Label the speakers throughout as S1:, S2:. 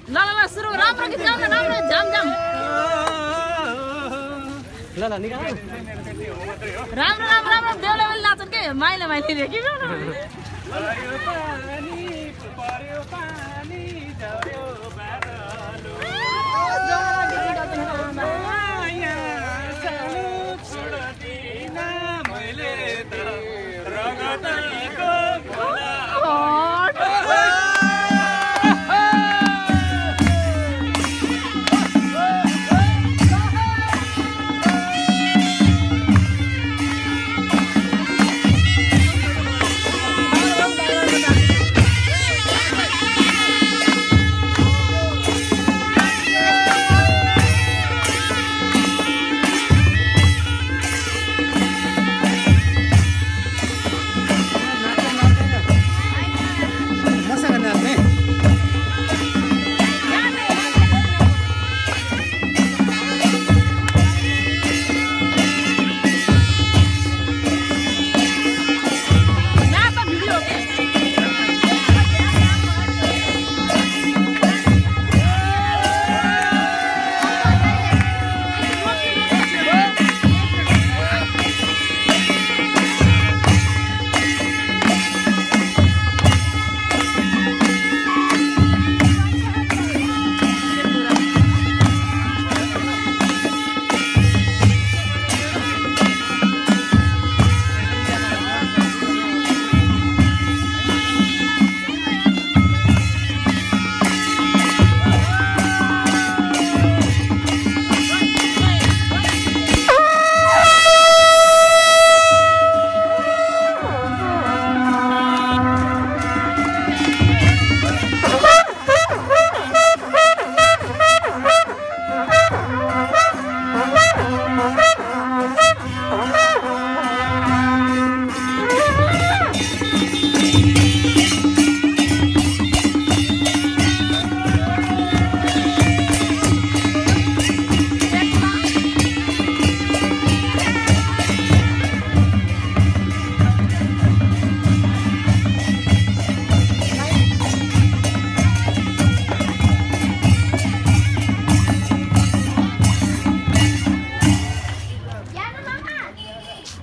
S1: ल ल ल सुरु राम्रो गीत गाउन राम्रो जाम जाम
S2: ल ल निकाल
S1: राम्रो राम्रो राम्रो बेहुला बेहुली नाच्छन् के माइला माइलीले के गाउनु
S3: पर्यो पानी झऱ्यो बादलो माया सानो छोड्दिन मैले त रगतैको खोला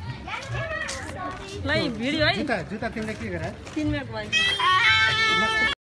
S1: भिडियो है
S2: जुत्ता तिमीले के गरे
S1: 3 मिनेट भयो